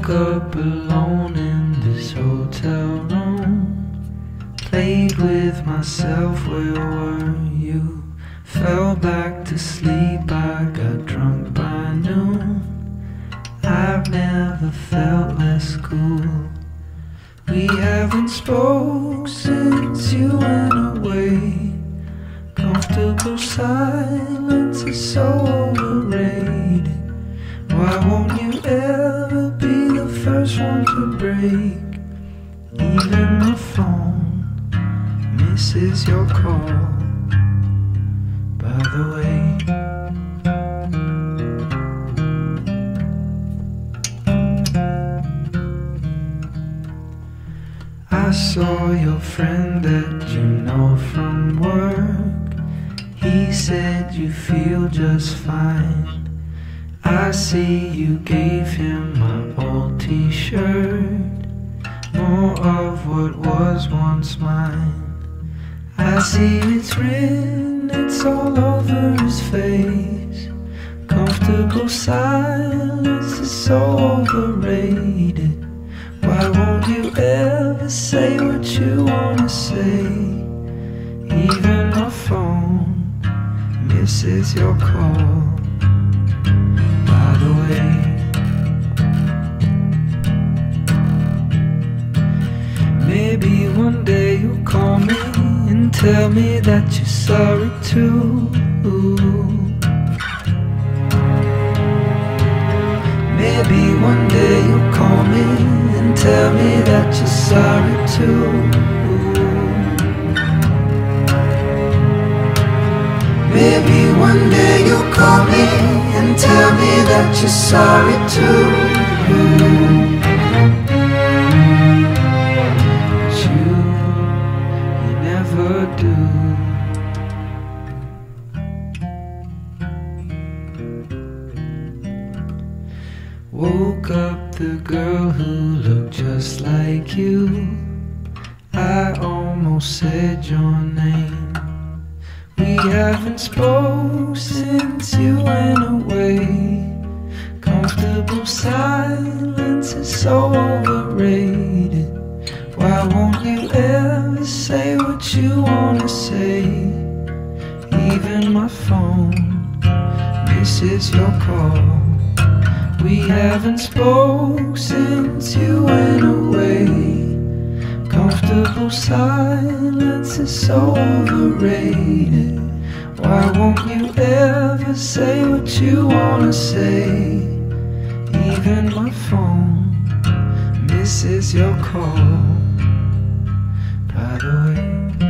Woke up alone in this hotel room. Played with myself, where were you? Fell back to sleep, I got drunk by noon. I've never felt less cool. We haven't spoke since you went away. Comfortable silence is so overrated. Why won't you ever be the first one to break? Even the phone misses your call. By the way, I saw your friend that you know from work. He said you feel just fine. I see you gave him my old t-shirt, more of what was once mine. I see it's written, it's all over his face. Comfortable silence is so overrated. Why won't you ever say what you wanna say? Even my phone misses your call. By the way, maybe one day you'll call me and tell me that you're sorry too. Maybe one day you'll call me and tell me that you're sorry too. Maybe one day you'll call me and tell me that you're sorry too. But you never do. Woke up the girl who looked just like you. I almost said your name. We haven't spoke since you went away. Comfortable silence is so overrated. Why won't you ever say what you wanna say? Even my phone misses your call. We haven't spoke since you went away. Comfortable silence is so overrated. Why won't you ever say what you wanna say? Even my phone misses your call. By the way,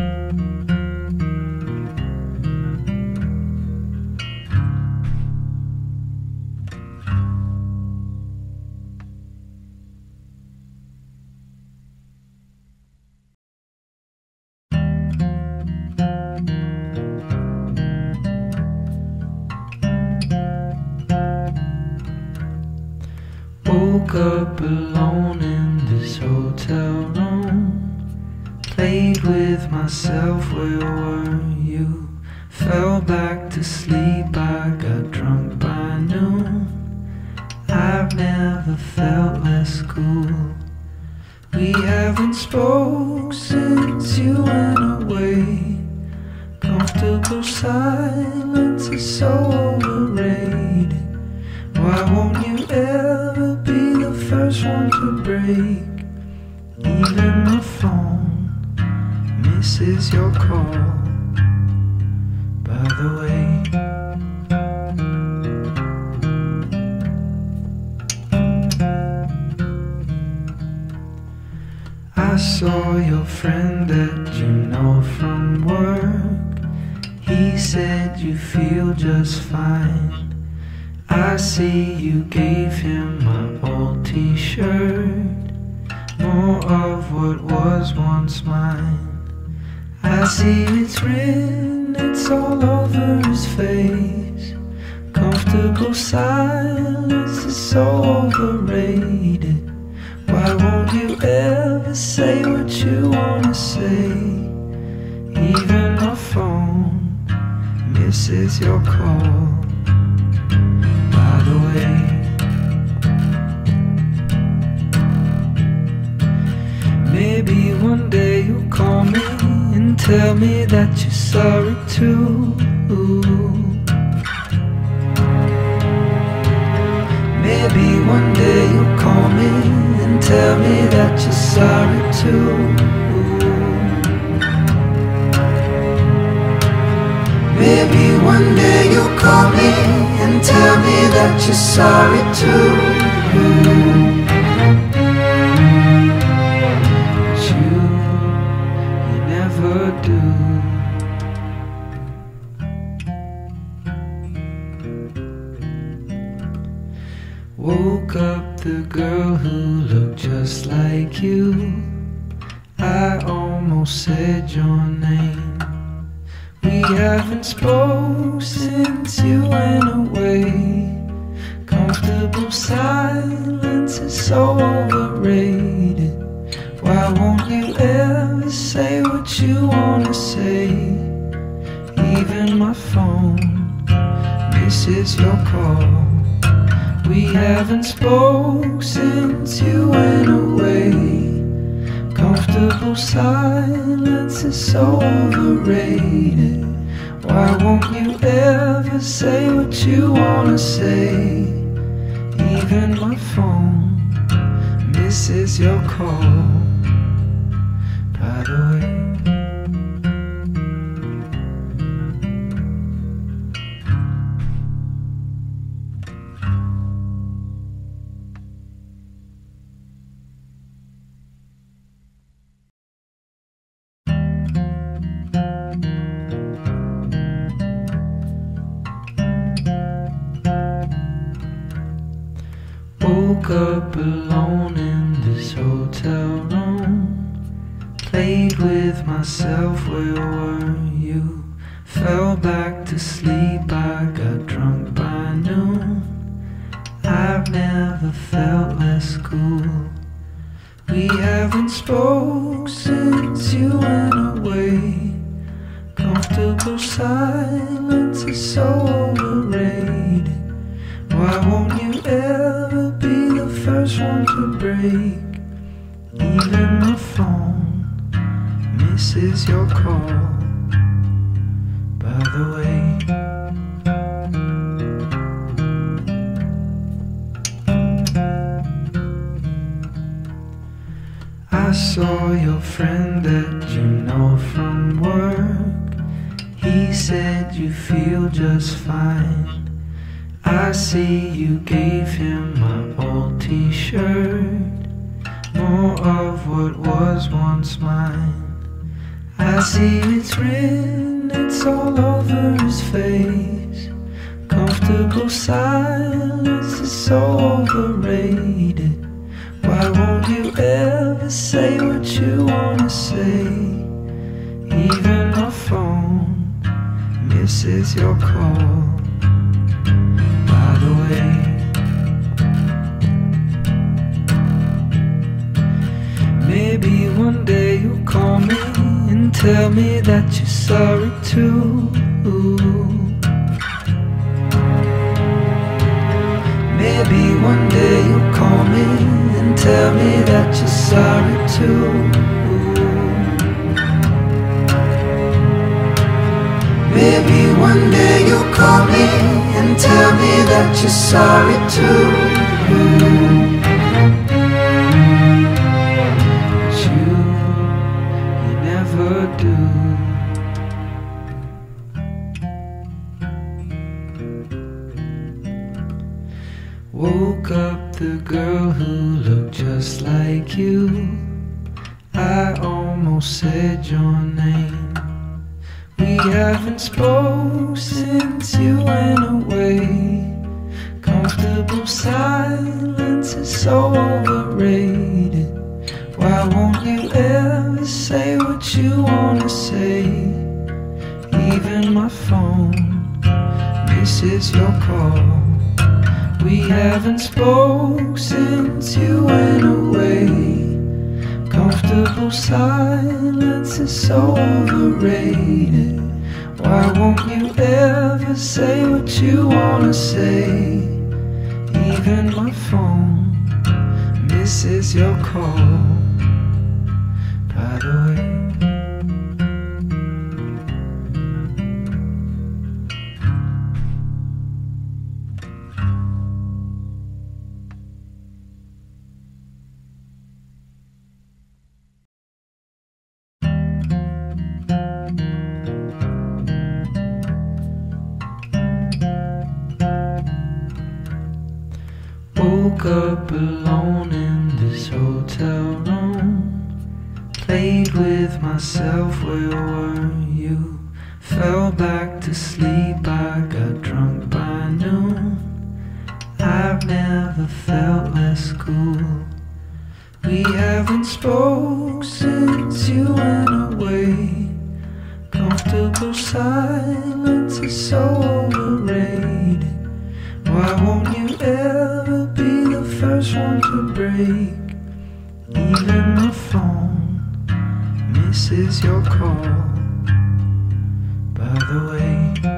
woke up alone in this hotel room. Played with myself, where were you? Fell back to sleep, I got drunk by noon. I've never felt less cool. We haven't spoke since you went away. Comfortable silence is so overrated. Why won't you ever be the first one to break? Even the phone misses your call. By the way, I saw your friend that you know from work. He said you feel just fine. I see you gave him my old t-shirt, more of what was once mine. I see it's written, it's all over his face. Comfortable silence is so overrated. Why won't you ever say what you wanna say? Even my phone misses your call. By the way, Maybe one day you'll call me and tell me that you're sorry too. Maybe one day you'll call me and tell me that you're sorry too. Maybe one day you'll call me and tell me that you're sorry too. But you never do. Woke up the girl who looked just like you. I almost said your name. We haven't spoke since you went away. Comfortable silence is so overrated. Why won't you ever say what you wanna say? Even my phone misses your call. We haven't spoke since you went away. Comfortable silence is so overrated. Why won't you ever say what you wanna say? Even my phone misses your call. By the way, woke up alone in this hotel room. Played with myself, where were you? Fell back to sleep, I got drunk by noon. I've never felt less cool. We haven't spoke since you went away. Comfortable silence is so overrated. Why won't you ever be the first one to break? Even my phone misses your call. By the way, I saw your friend that you know from work. He said you feel just fine. I see you gave him my old t-shirt, more of what was once mine. I see it's written, it's all over his face. Comfortable silence is so overrated. Why won't you ever say what you wanna say? Even my phone misses your call. By the way, maybe one day you'll call me and tell me that you're sorry too. Maybe one day you'll call me and tell me that you're sorry too. Maybe one day you'll call me and tell me that you're sorry too. But you never do. Woke up the girl who looked just like you. I almost said your name. We haven't spoke since you went away. Comfortable silence is so overrated. Why won't you ever say what you wanna say? Even my phone misses your call. We haven't spoke since you went away. Comfortable silence is so overrated. Why won't you ever say what you wanna say? Even my phone misses your call. by the way. Woke up alone in this hotel room, played with myself, where were you? Fell back to sleep, I got drunk by noon. I've never felt less cool. We haven't spoke since you went away. Comfortable silence is so overrated. Why won't you ever be the first one to break? Even the phone misses your call, by the way.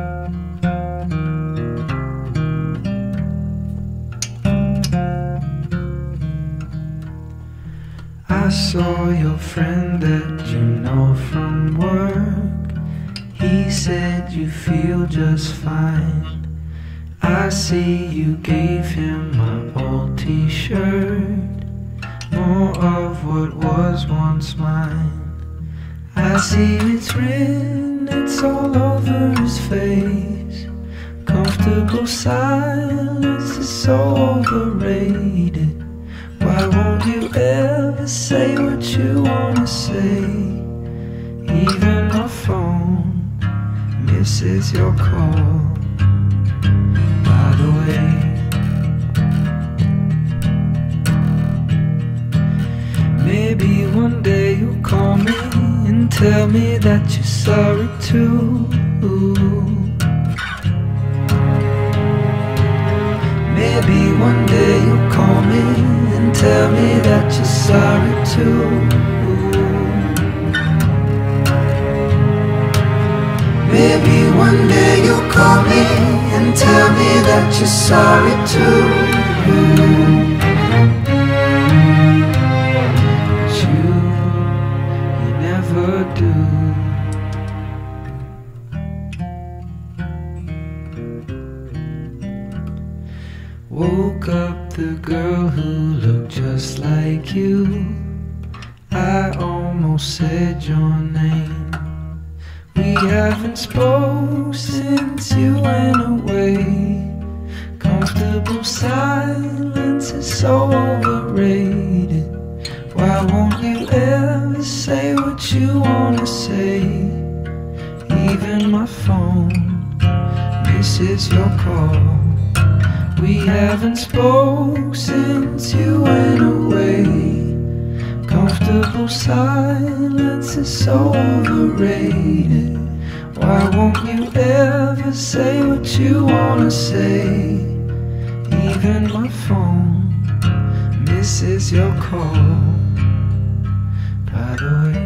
I saw your friend that you know from work. He said you feel just fine. I see you gave him my old t-shirt, more of what was once mine. I see it's written, it's all over his face. Comfortable silence is so overrated. Why won't you ever say what you wanna say? Even the phone misses your call, by the way. Maybe one day you'll call me and tell me that you're sorry too. Maybe one day you'll call me and tell me that you're sorry too. Maybe one day you'll call me and tell me that you're sorry too. But you never do. Woke up the girl who looked just like you. I almost said your name. We haven't spoke since you went away. Comfortable silence is so overrated. Why won't you ever say what you wanna say? Even my phone misses your call. We haven't spoke since you went away. Comfortable silence is so overrated. Why won't you ever say what you wanna say? Even my phone misses your call, by the way.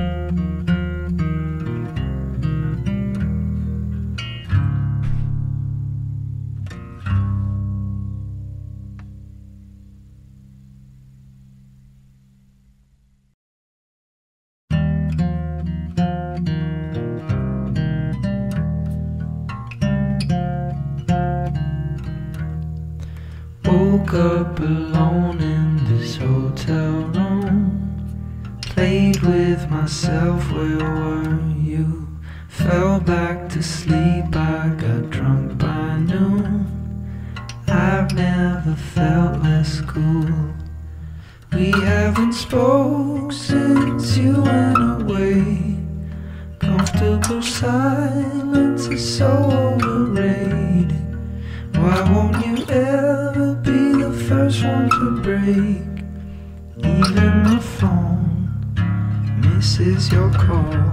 Woke up alone in this hotel room, played with myself, where were you? Fell back to sleep, I got drunk by noon. I've never felt less cool. We haven't spoke since you went away. Comfortable silence is so overrated. Why won't you ever be the first one to break? Even the phone misses your call,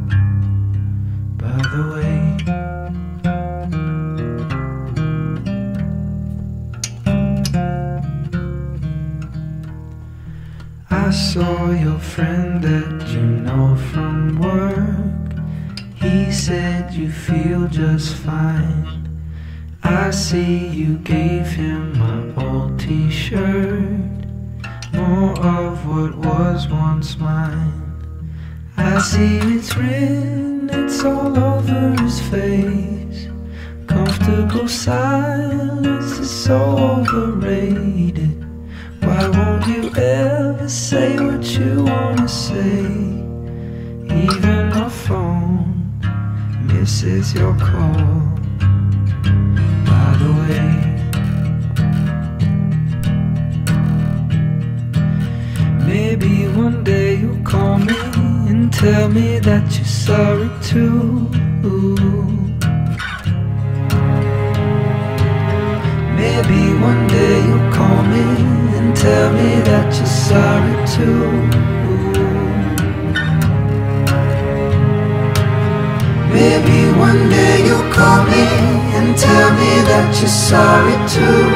by the way. I saw your friend that you know from work. He said you feel just fine. I see you gave him my old t-shirt, more of what was once mine. I see it's written, it's all over his face. Comfortable silence is so overrated. Why won't you ever say what you wanna say? Even my phone misses your call. By the way, maybe one day you'll call me and tell me that you're sorry too. Maybe one day you'll call me and tell me that you're sorry too. Maybe one day you'll call me and tell me that you're sorry too.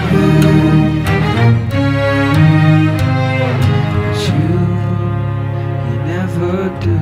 But you never do.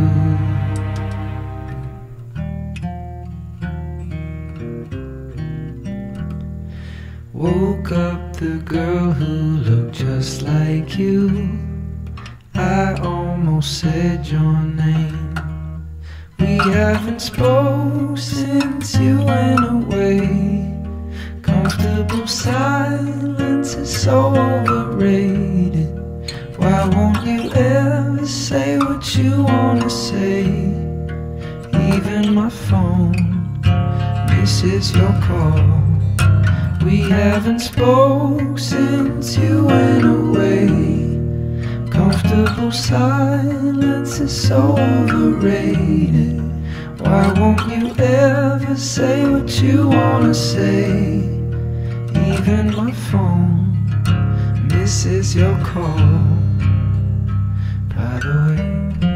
Woke up the girl who looked just like you. I almost said your name. We haven't spoken since you went away. Comfortable silence is so overrated. Why won't you ever say what you wanna say? Even my phone misses your call. We haven't spoken since you went away. Comfortable silence is so overrated. Why won't you ever say what you wanna say? Even my phone misses your call. By the way,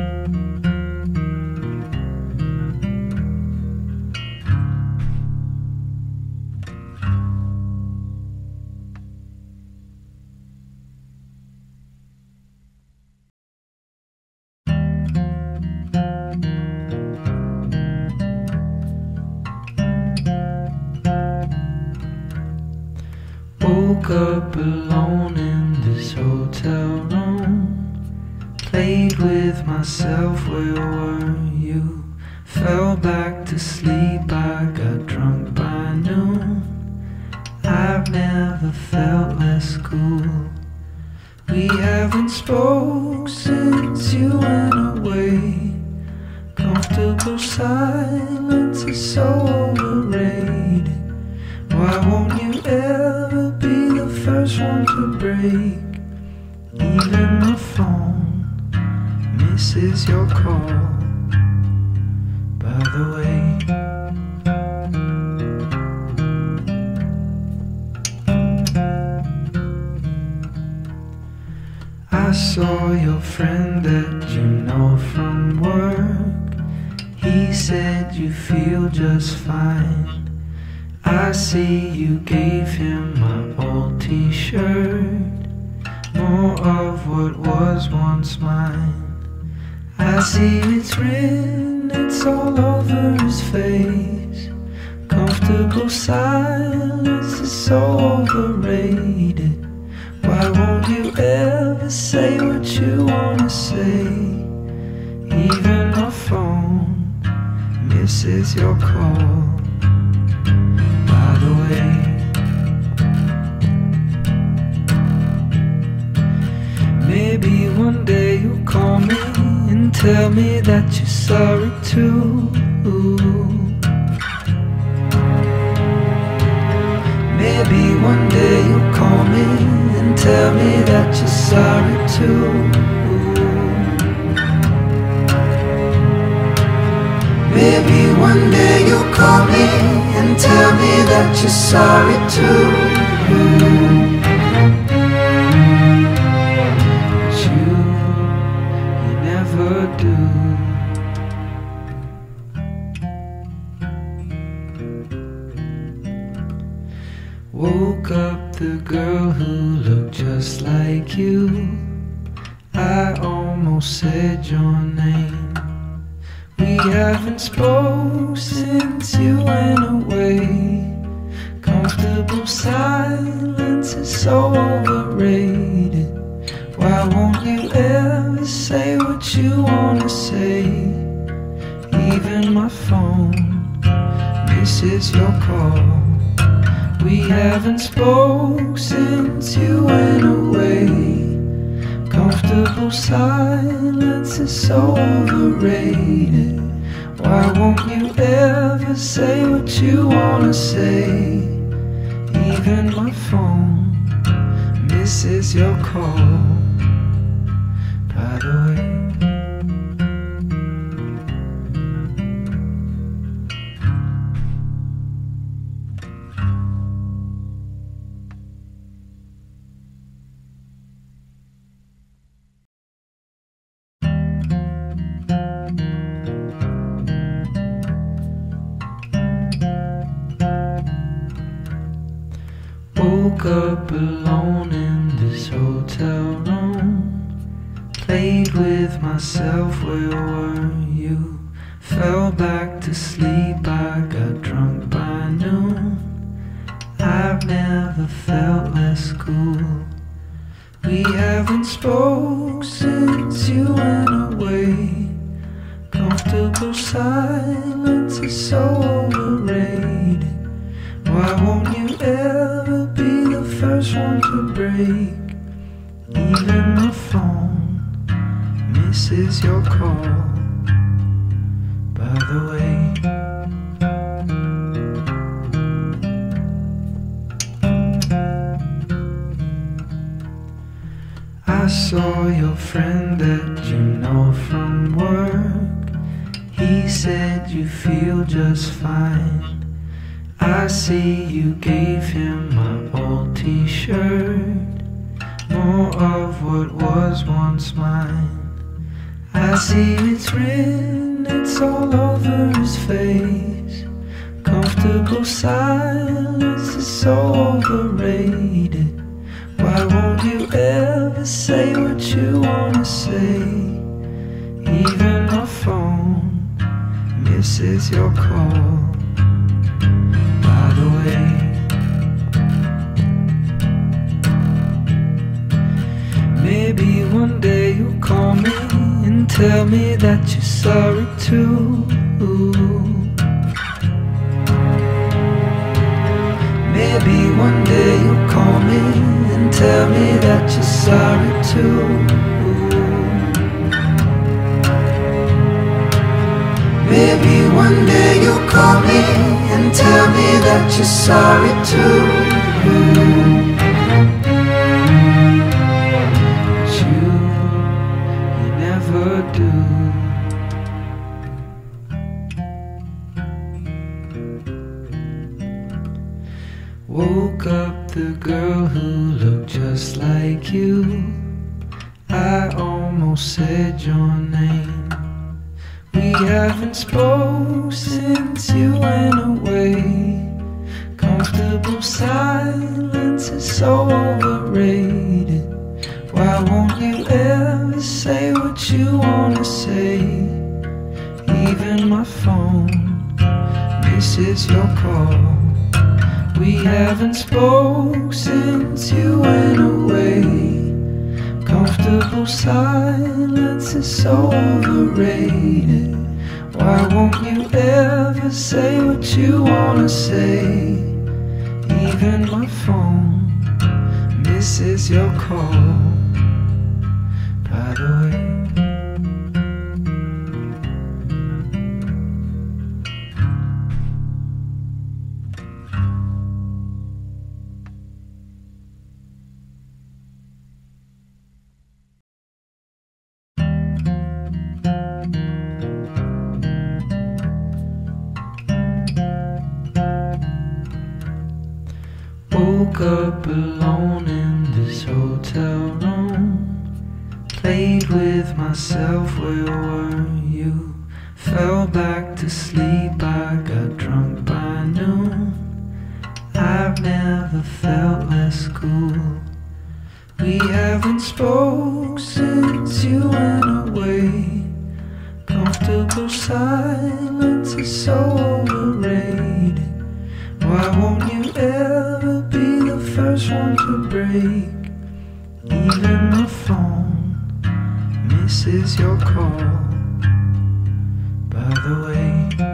woke up alone in this hotel room. Played with myself, where were you? Fell back to sleep, I got drunk by noon. I've never felt less cool. We haven't spoken since you went away. Comfortable silence is so overrated. Why won't you ever be the first one to break? Even my phone misses your call. By the way, I saw your friend that you know from work. He said you feel just fine. I see you gave him my old t-shirt, more of what was once mine. I see it's written, it's all over his face. Comfortable silence is so overrated. Why won't you ever say what you wanna say? Even my phone misses your call. By the way, maybe one day you'll call me and tell me that you're sorry too. Maybe one day you'll call me and tell me that you're sorry too. Maybe one day you'll call me and tell me that you're sorry too. But you never do. Woke up the girl who looked just like you. I almost said your name. We haven't spoken since you went away. Comfortable silence is so overrated. Why won't you ever say what you wanna say? Even my phone misses your call. We haven't spoke since you went away. Comfortable silence is so overrated. Why won't you ever say what you wanna say? Even my phone misses your call. By the way, woke up alone in this hotel room. Played with myself, where were you? Fell back to sleep, I got drunk by noon. I've never felt less cool. We haven't spoke since you went away. Comfortable silence is so overrated. Why won't you ever be the first one to break? Even my phone misses your call. By the way, I saw your friend that you know from work. He said you feel just fine. I see you gave him my old t-shirt, more of what was once mine. I see it's written, it's all over his face. Comfortable silence is so overrated. Why won't you ever say what you wanna say? Even my phone misses your call. By the way, maybe one day you'll call me and tell me that you're sorry too. Maybe one day you'll call me and tell me that you're sorry too. Maybe one day you'll call me and tell me that you're sorry too. But you never do. Woke up the girl who looked just like you. I almost said your name. We haven't spoke since you went away. Comfortable silence is so overrated. Why won't you ever say what you wanna say? Even my phone misses your call. We haven't spoke since you went away. Comfortable silence is so overrated. Why won't you ever say what you wanna say? Even my phone misses your call. By the way, woke up alone in this hotel room. Played with myself, where were you? Fell back to sleep, I got drunk by noon. I've never felt less cool. We haven't spoke since you went away. Comfortable silence is so overrated. Why won't you ever be the first one to break? Even the phone misses your call, by the way.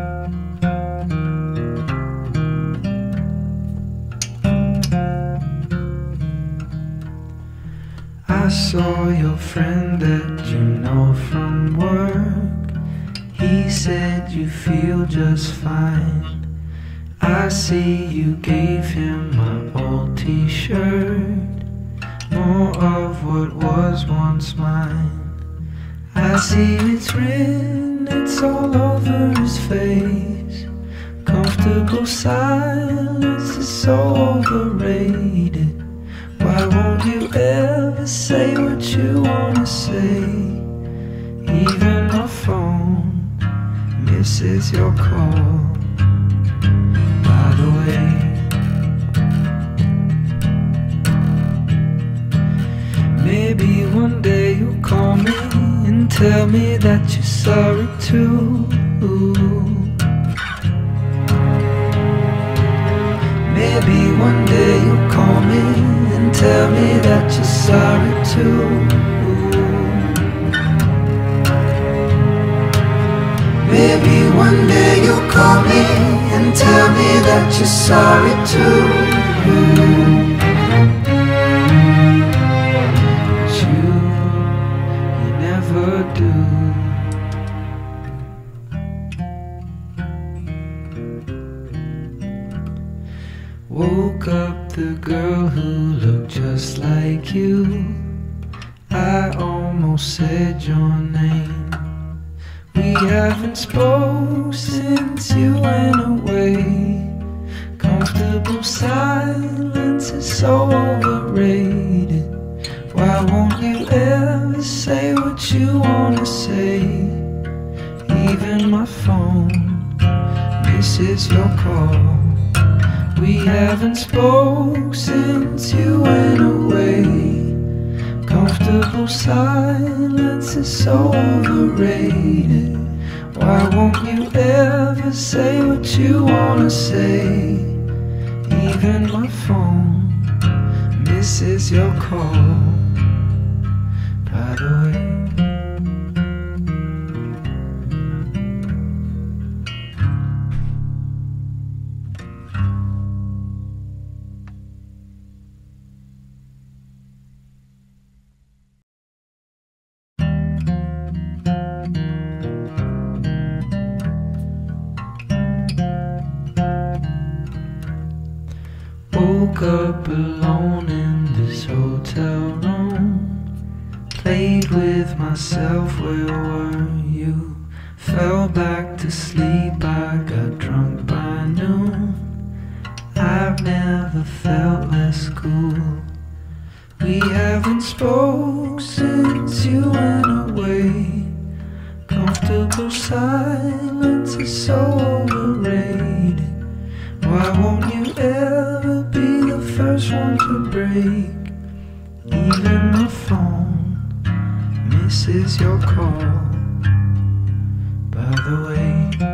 I saw your friend that you know from work. He said you feel just fine. I see you gave him my old t-shirt, more of what was once mine. I see it's written, it's all over his face. Comfortable silence is so overrated. Why won't you ever say what you wanna say? Even my phone misses your call, by the way. Maybe one day you'll call me and tell me that you're sorry too. Maybe one day you'll call me and tell me that you're sorry too. Maybe one day you'll call me and tell me that you're sorry too. But you never do. Woke up the girl who looked just like you. I almost said your name. We haven't spoke since you went away. Comfortable silence is so overrated. Why won't you ever say what you wanna say? Even my phone misses your call. We haven't spoke since you went away. Comfortable silence is so overrated. Why won't you ever say what you wanna say? Even my phone misses your call, by the way. Woke up alone in this hotel room. Played with myself, where were you? Fell back to sleep, I got drunk by noon. I've never felt less cool. We haven't spoke since you went away. Comfortable silence is so overrated. Why won't you ever be the first one to break? Even my phone misses your call, by the way.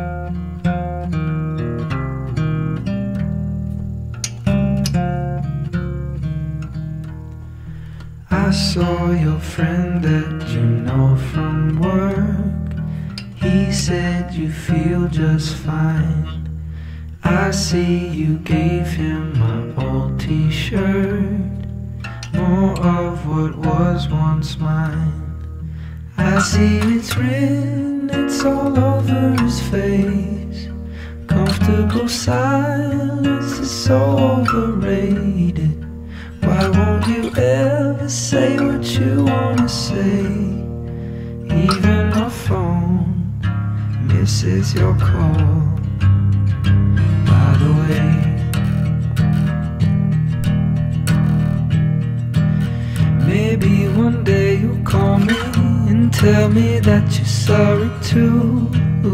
I saw your friend that you know from work. He said you feel just fine. I see you gave him my old t-shirt, more of what was once mine. I see it's written, it's all over his face. Comfortable silence is so overrated. Why won't you ever say what you wanna say? Even my phone misses your call, by the way. Maybe one day you'll call me and tell me that you're sorry too.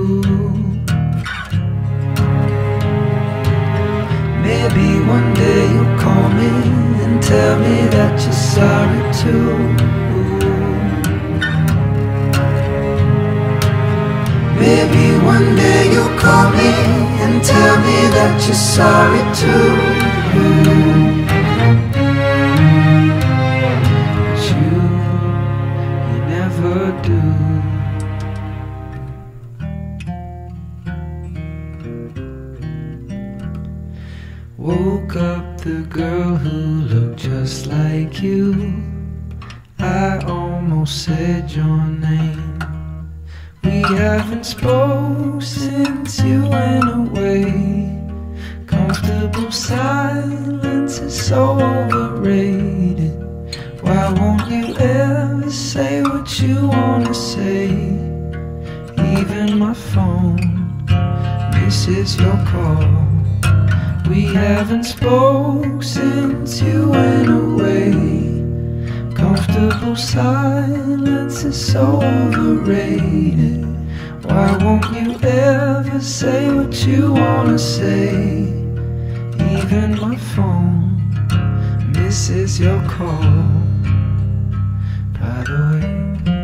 Maybe one day you'll call me and tell me that you're sorry too. Maybe one day you'll call me and tell me that you're sorry too. But you never do. Woke up the girl who looked just like you. I almost said your name. We haven't spoke since you went away. Comfortable silence is so overrated. Why won't you ever say what you wanna say? Even my phone misses your call. We haven't spoke since you went away. Comfortable silence is so overrated. Why won't you ever say what you wanna say? Even my phone misses your call. By the way,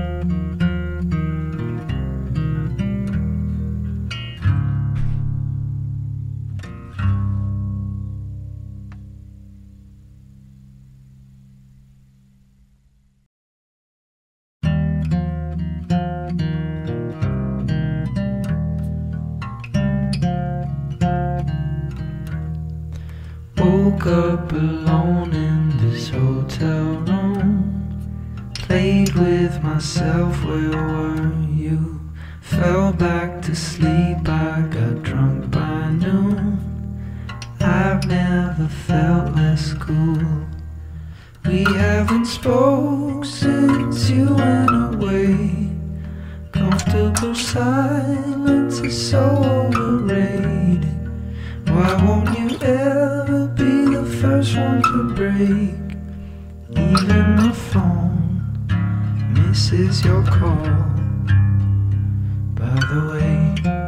woke up alone in this hotel room. Played with myself, where were you? Fell back to sleep, I got drunk by noon. I've never felt less cool. We haven't spoke since you went away. Comfortable silence is so overrated. Why won't you ever be the first one to break? Even my phone misses your call. By the way,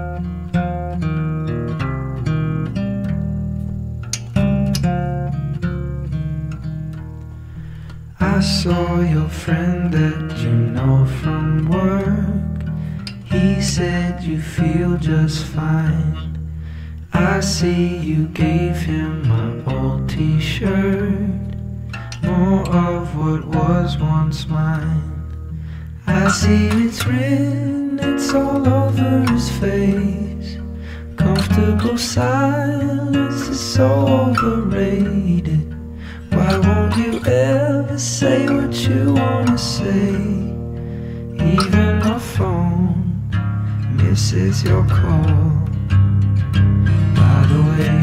I saw your friend that you know from work. He said you feel just fine. I see you gave him my old t-shirt, more of what was once mine. I see it's written, it's all over his face. Comfortable silence is so overrated. Why won't you ever say what you wanna say? Even my phone misses your call. By the way,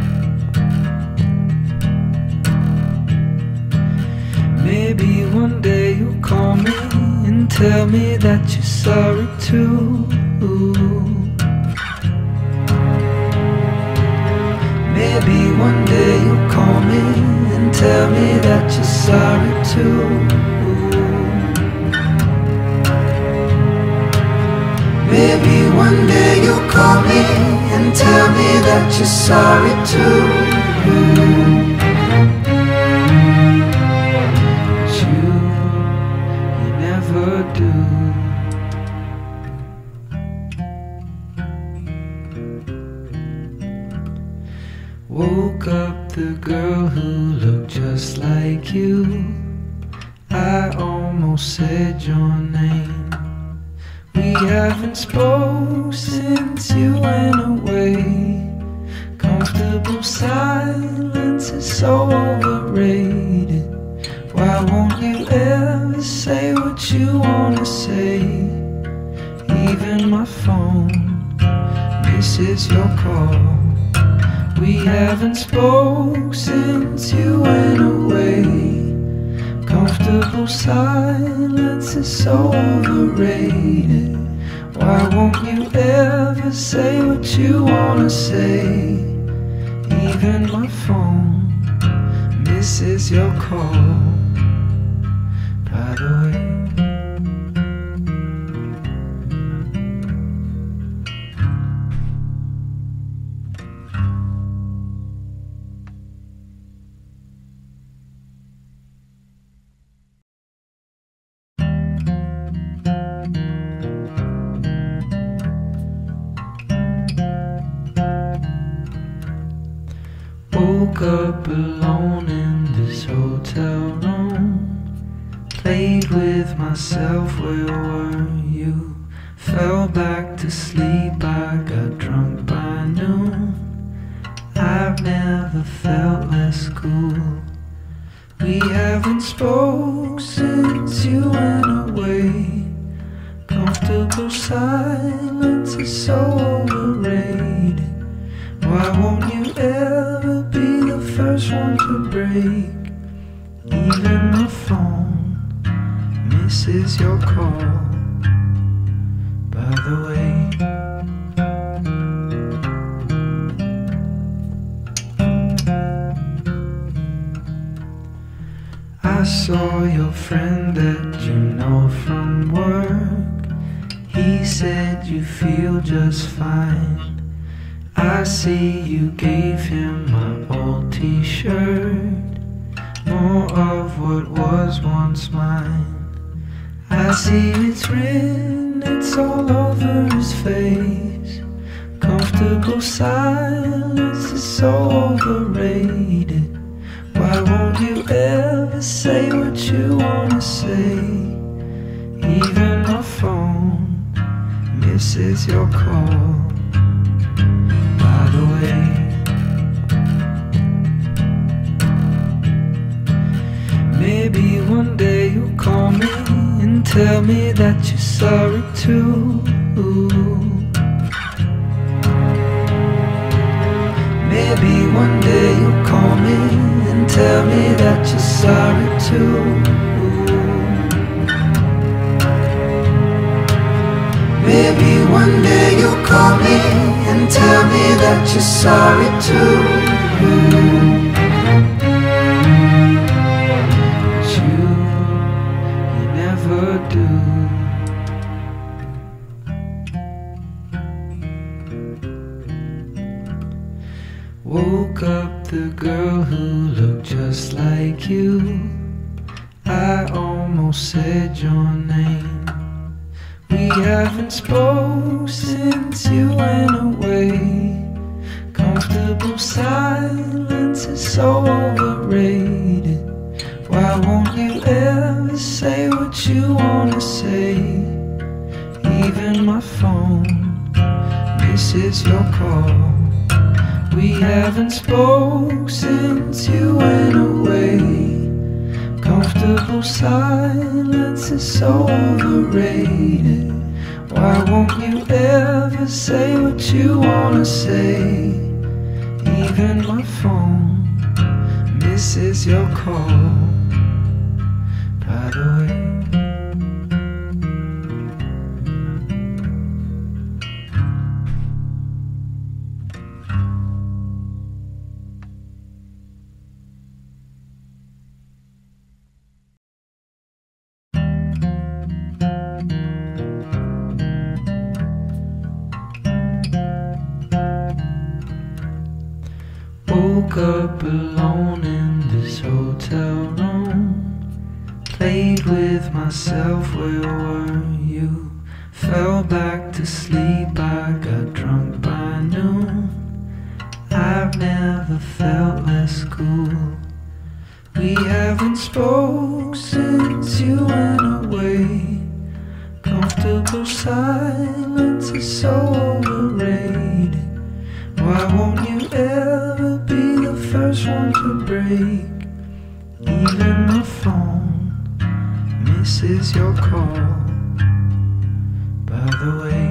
maybe one day you'll call me and tell me that you're sorry too. Maybe one day you'll call me and tell me that you're sorry too. Maybe one day you'll call me and tell me that you're sorry too. But you never do. Woke up the girl who looked just like you. I almost said your name. We haven't spoke since you went away. Comfortable silence is so overrated. Why won't you ever say what you wanna say? Even my phone misses your call. We haven't spoke since you went away. Comfortable silence is so overrated. Why won't you ever say what you wanna say? Even my phone misses your call. By the way, woke up alone in this hotel room. Played with myself, where were you? Fell back to sleep, I got drunk by noon. I've never never felt less cool. We haven't spoke since you went away. Comfortable silence is so overrated. Why won't you ever be the first one to break? Even the phone misses your call. By the way, I saw your friend that you know from work. He said you feel just fine. I see you gave him my old t-shirt, more of what was once mine. I see it's written, it's all over his face. Comfortable silence is so overrated. Why won't you ever say what you wanna say? Even my phone misses your call. By the way, maybe one day you'll call me and tell me that you're sorry too. Maybe one day you'll call me and tell me that you're sorry too. Maybe one day you'll call me and tell me that you're sorry too. But you never do. Woke up the girl who looked just like you. I almost said your name. We haven't spoke since you went away. Comfortable silence is so overrated. Why won't you ever say what you wanna say? Even my phone misses your call. We haven't spoke since you went away. Comfortable silence is so overrated. Why won't you ever say what you wanna say? Even my phone misses your call. By the way, woke up alone in this hotel room. Played with myself, where were you? Fell back to sleep, I got drunk by noon. I've never felt less cool. We haven't spoke since you went away. Comfortable silence is so overrated. Why won't you ever be the first one to break? Even my phone misses your call. By the way,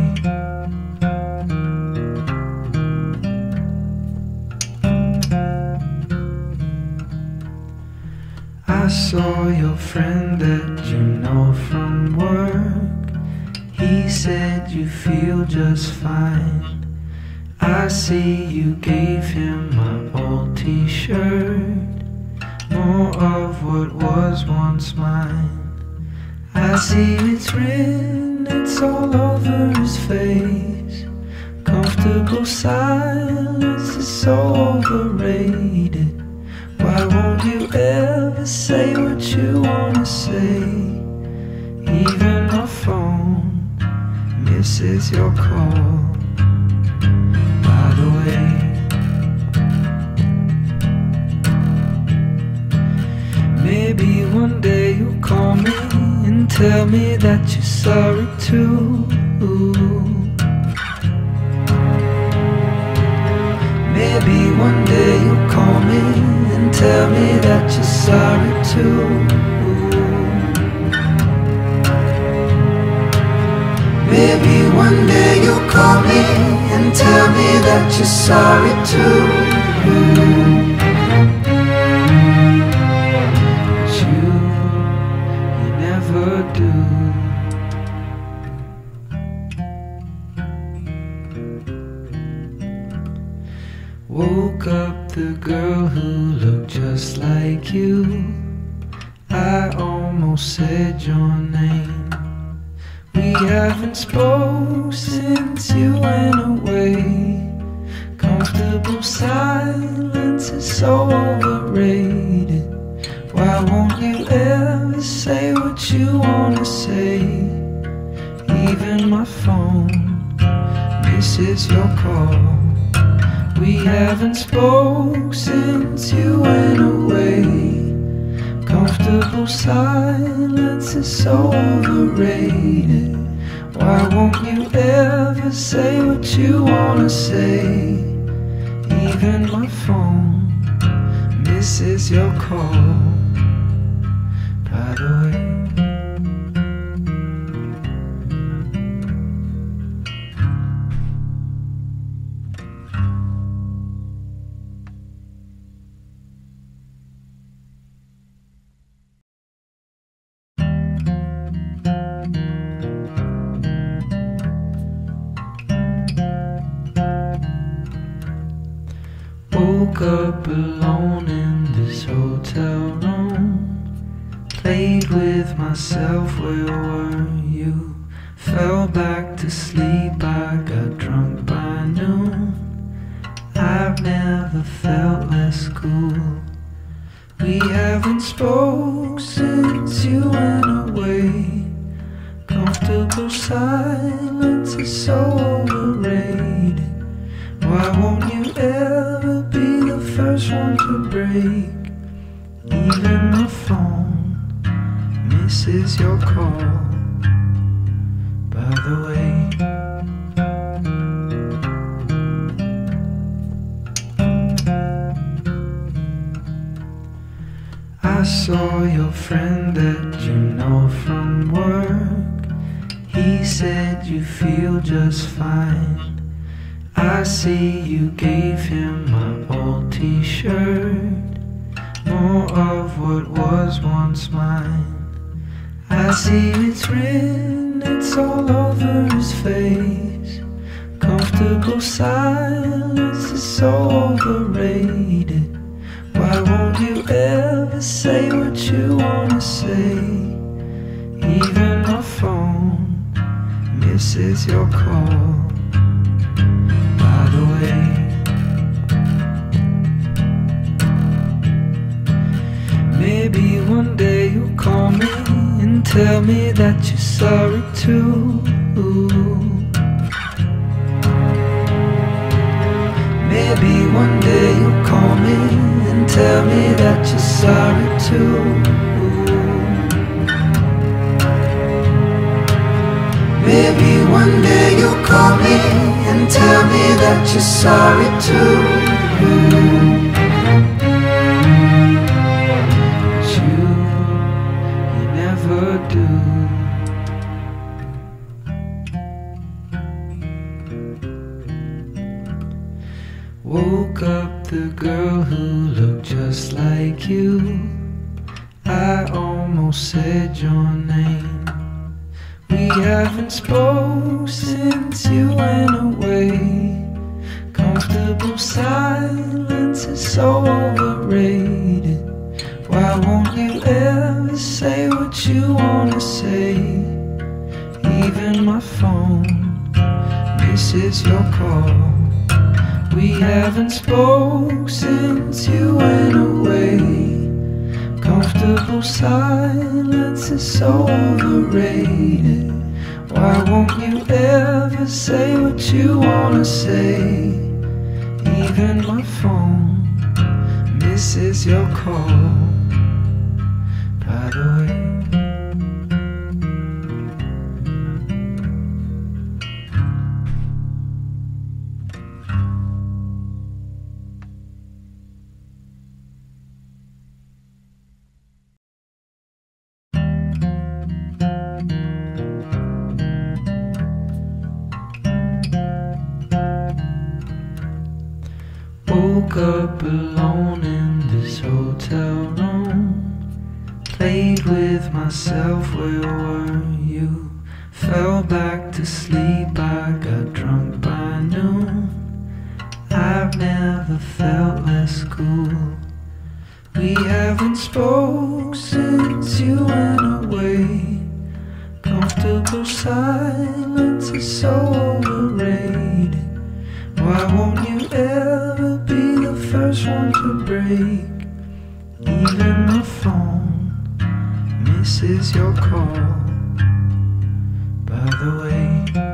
I saw your friend that you know from work. He said you feel just fine. I see you gave him my old t-shirt, more of what was once mine. I see it's written, it's all over his face. Comfortable silence is so overrated. Why won't you ever say what you wanna say? Even my phone misses your call. By the way, maybe one day you'll call me and tell me that you're sorry too. Maybe one day you'll call me that you're sorry too. Maybe one day you'll call me and tell me that you're sorry too. But you never do. Woke up the girl who looked just like you. I almost said your name. We haven't spoke since you went away. Comfortable silence is so overrated. Why won't you ever say what you wanna say? Even my phone misses your call. We haven't spoke since you went away. Comfortable silence is so overrated. Why won't you ever say what you wanna say? Even my phone misses your call. By the way, woke up alone in this hotel room. Played with myself, where were you? Fell back to sleep, I got drunk by noon. I've never felt less cool. We haven't spoke since you went away. Comfortable silence is so overrated. Why won't you ever be the first one to break? Even my phone misses your call. By the way, I saw your friend that you know from work. He said you feel just fine. I see you gave him my old t-shirt, more of what was once mine. I see it's written, it's all over his face. Comfortable silence is so overrated. Why won't you ever say what you wanna say? Even my phone misses your call. By the way, maybe one day you'll call me and tell me that you're sorry too. Maybe one day you'll call me and tell me that you're sorry too. Maybe one day you'll call me and tell me that you're sorry too. But you never do. Woke up the girl who looked just like you. I almost said your name. We haven't spoke since you went away. Comfortable silence is so overrated. Why won't you ever say what you wanna say? Even my phone misses your call. We haven't spoke since you went away. Comfortable silence is so overrated. Why won't you ever say what you wanna say? Even my phone misses your call. By the way, Woke up alone in this hotel room. Played with myself, where were you? Fell back to sleep, I got drunk by noon. I've never felt less cool. We haven't spoke since you went away. Comfortable silence is so overrated. Why won't you ever be the first one to break? Even the phone misses your call. By the way,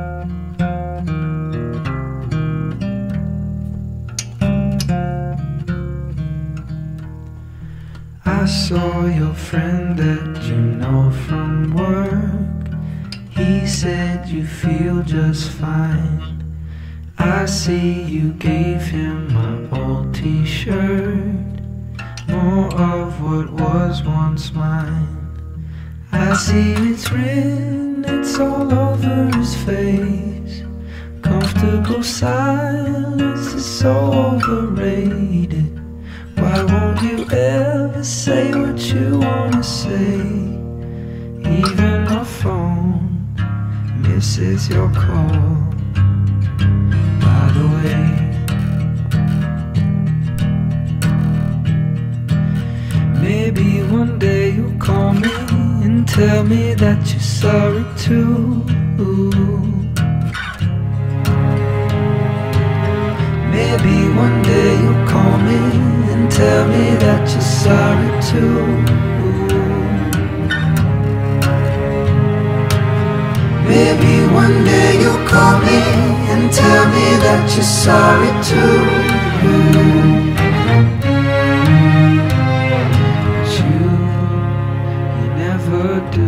I saw your friend that you know from work. He said you feel just fine. I see you gave him my old t-shirt, more of what was once mine. I see it's written, it's all over his face. Comfortable silence is so overrated. Why won't you ever say what you wanna say? Even my phone misses your call. By the way, maybe one day you'll call me and tell me that you're sorry too. Maybe one day you'll call me and tell me that you're sorry too. Maybe one day you'll call me and tell me that you're sorry too. But you never do.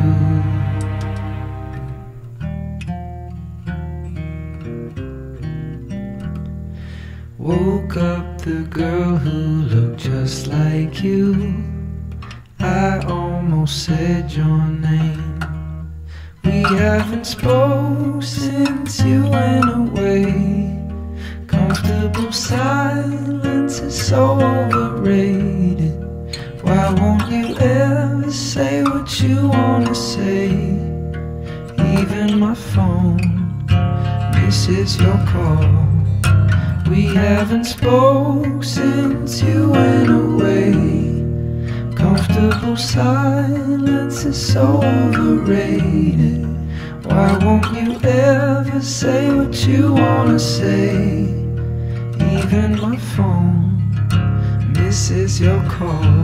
Woke up the girl who looked just like you. I almost said your name. We haven't spoke since you went away. Comfortable silence is so overrated. Why won't you ever say what you wanna say? Even my phone misses your call. We haven't spoke since you went away. Comfortable silence is so overrated. Why won't you ever say what you wanna say? Even my phone misses your call.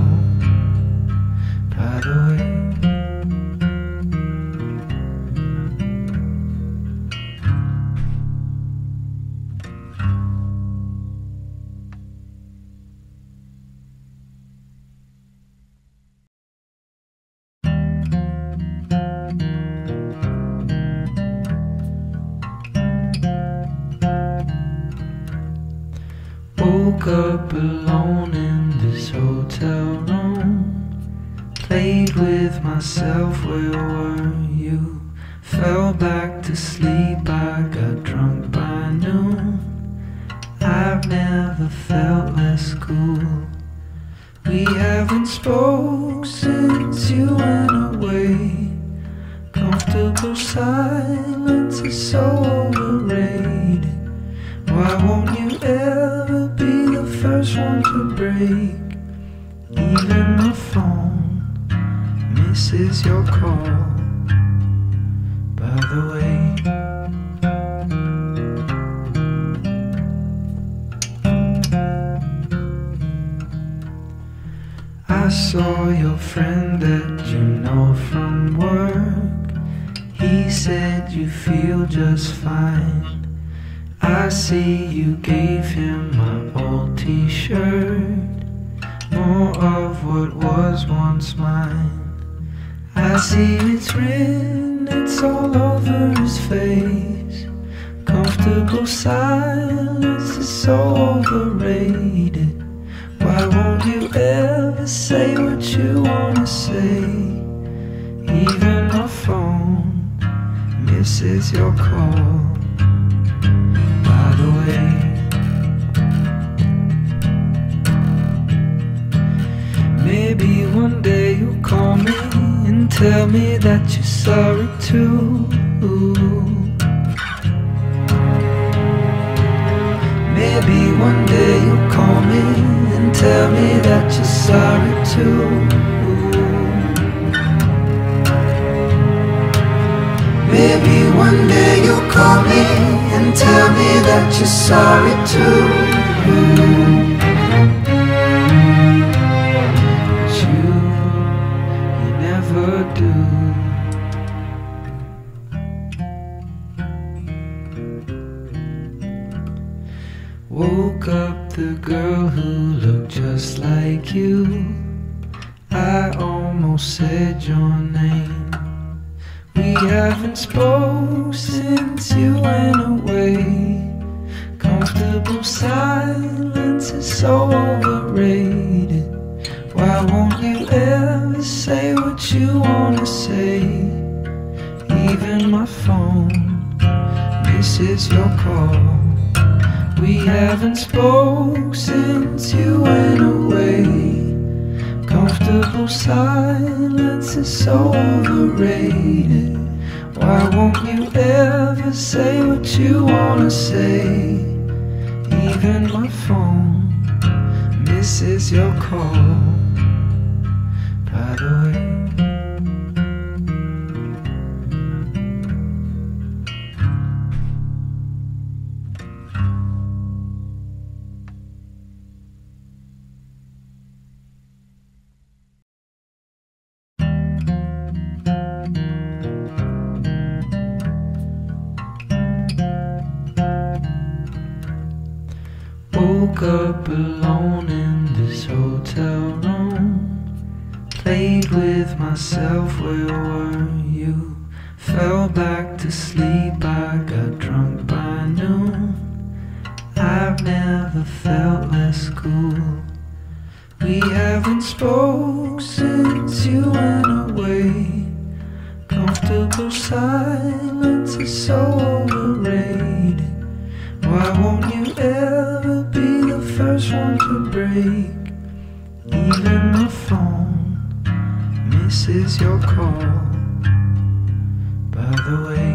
By the way, woke up alone in this hotel room. Played with myself, where were you? Fell back to sleep, I got drunk by noon. I've never felt less cool. We haven't spoke since you went away. Comfortable silence is so overrated. Why won't you ever be the first one to break? Even my phone misses your call. By the way, I saw your friend that you know from work. He said you feel just fine. I see you gave him my old t-shirt, more of what was once mine. I see it's written, it's all over his face. Comfortable silence is so overrated. Why won't you ever say what you wanna say? Even my phone misses your call. By the way, tell me that you're sorry too. Maybe one day you'll call me and tell me that you're sorry too. Maybe one day you'll call me and tell me that you're sorry too. But you never do. Woke up the girl who looked just like you. I almost said your name. We haven't spoke since you went away. Comfortable silence is so overrated. Why won't you ever say what you wanna say? Even my phone misses your call. We haven't spoke since you went away. Comfortable silence is so overrated. Why won't you ever say what you wanna say? Even my phone misses your call. By the way, woke up alone in this hotel room. Played with myself, where were you? Fell back to sleep, I got drunk by noon. I've never felt less cool. We haven't spoke since you went away. Comfortable silence is so overrated. Why won't you ever be the first one to break? Even my phone misses your call. By the way,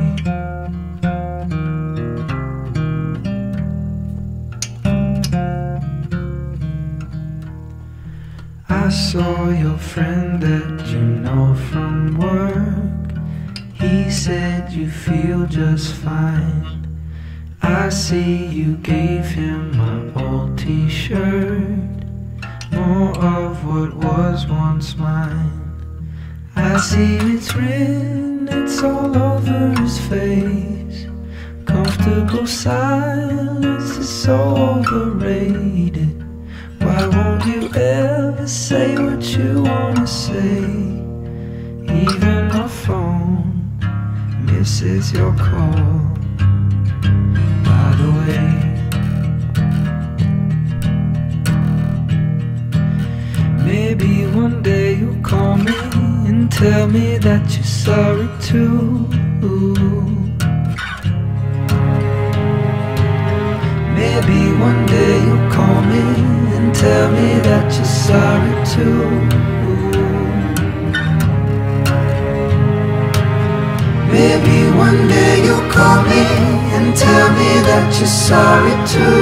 I saw your friend that you know from work. He said you feel just fine. I see you gave him my old t-shirt, more of what was once mine. I see it's written, it's all over his face. Comfortable silence is so overrated. Why won't you ever say what you wanna say? Even my phone misses your call. By the way, maybe one day you'll call me and tell me that you're sorry too. Maybe one day you'll call me and tell me that you're sorry too. Maybe one day you'll call me and tell me that you're sorry too.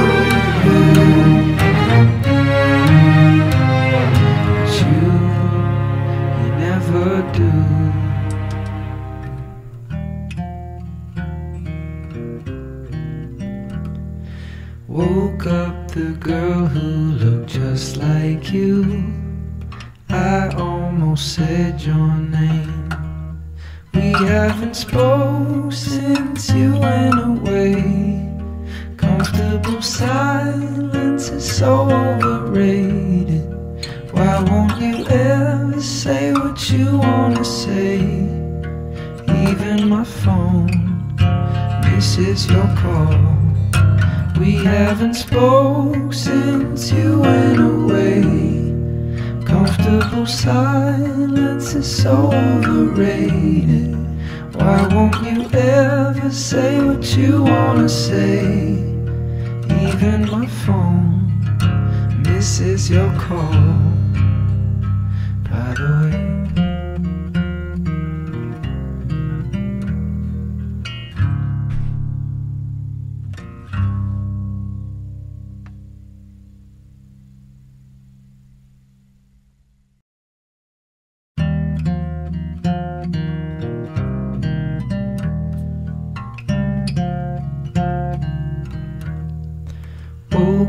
But you never do. Woke up the girl who looked just like you. I almost said your name. We haven't spoke since you went away. Comfortable silence is so overrated. Why won't you ever say what you wanna say? Even my phone misses your call. We haven't spoke since you went away. Comfortable silence is so overrated. Why won't you ever say what you wanna say? Even my phone misses your call. By the way,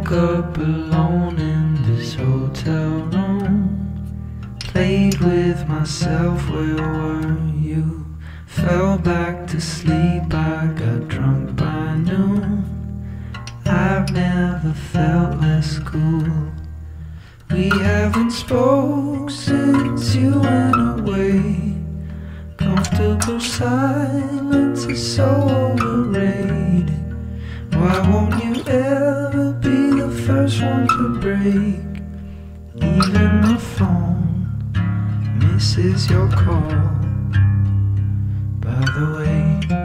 Woke up alone in this hotel room, played with myself, where were you? Fell back to sleep, I got drunk by noon. I've never felt less cool. We haven't spoke since you went away. Comfortable silence is so overrated. Why won't you ever be the first one to break? Even the phone misses your call. By the way,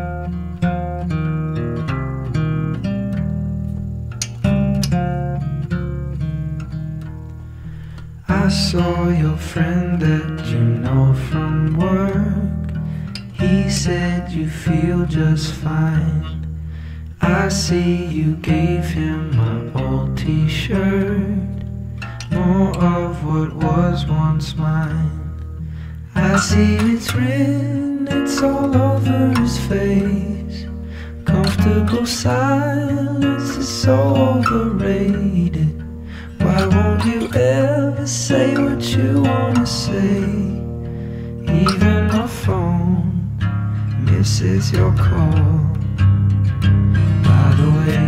I saw your friend that you know from work. He said you feel just fine. I see you gave him my old t-shirt, more of what was once mine. I see it's written, it's all over his face. Comfortable silence is so overrated. Why won't you ever say what you wanna say? Even the phone misses your call. By the way,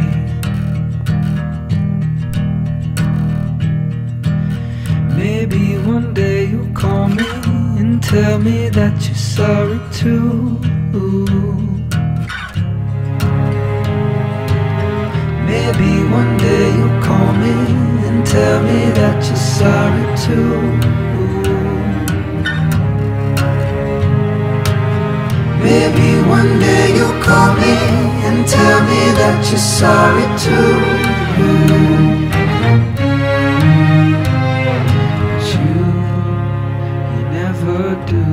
maybe one day you'll call me and tell me that you're sorry too. Maybe one day you'll call me and tell me that you're sorry too. Maybe one day you'll call me and tell me that you're sorry too. But you never do.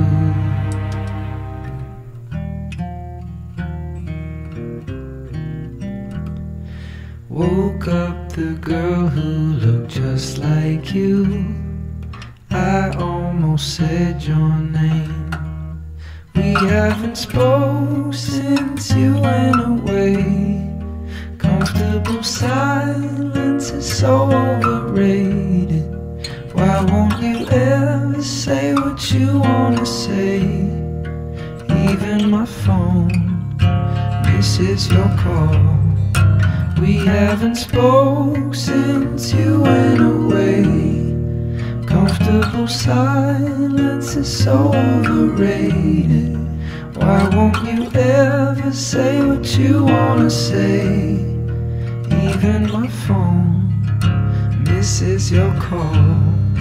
Woke up the girl who looked just like you. I almost said your name. We haven't spoke since you went away. Comfortable silence is so overrated. Why won't you ever say what you wanna say? Even my phone misses your call. We haven't spoke since you went away. Comfortable silence is so overrated. Why won't you ever say what you wanna say? Even my phone misses your call.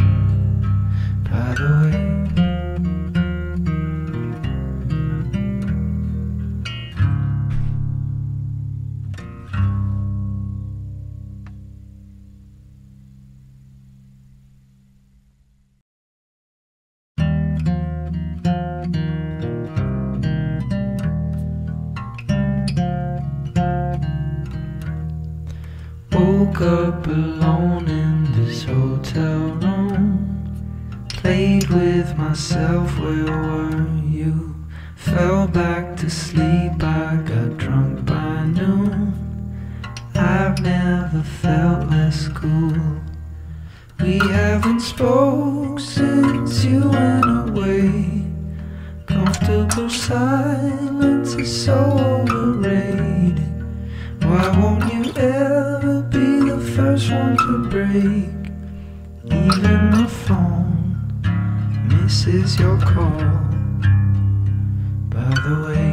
By the way, woke up alone in this hotel room, played with myself, where were you? Fell back to sleep, I got drunk by noon. I've never felt less cool. We haven't spoke since you went away. Comfortable silence is so overrated. Why won't you ever be the first one to break? Even the phone misses your call. By the way,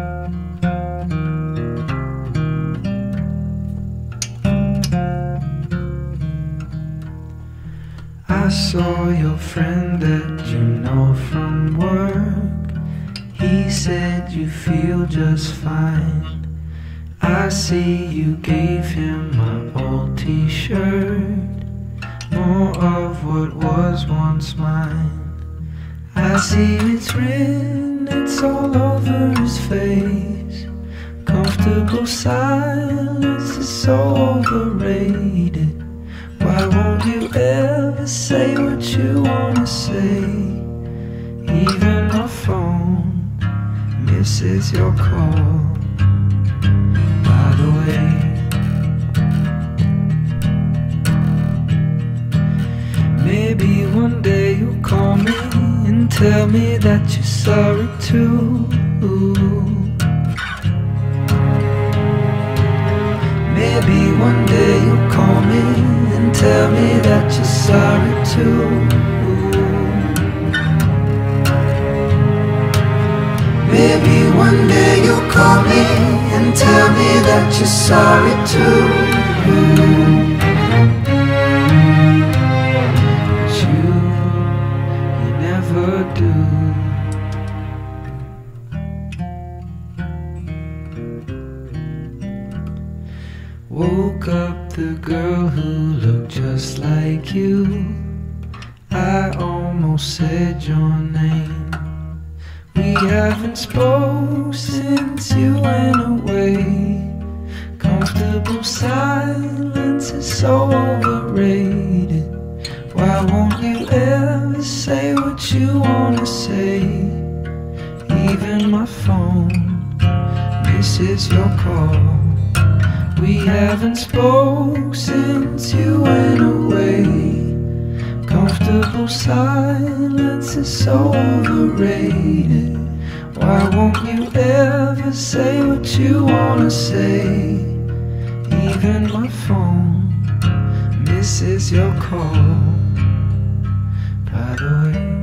I saw your friend that you know from work. He said you feel just fine. I see you gave him my old t-shirt, more of what was once mine. I see it's written, it's all over his face. Comfortable silence is so overrated. Why won't you ever say what you wanna say? Even the phone misses your call. By the way, call me and tell me that you're sorry too. Maybe one day you'll call me and tell me that you're sorry too. Maybe one day you'll call me and tell me that you're sorry too. But you never do. Woke up the girl who looked just like you. I almost said your name. We haven't spoke since you went away. Comfortable silence is so overrated. Why won't you ever say what you wanna say? Even my phone misses your call. We haven't spoke since you went away. Comfortable silence is so overrated. Why won't you ever say what you wanna say? Even my phone misses your call. By the way,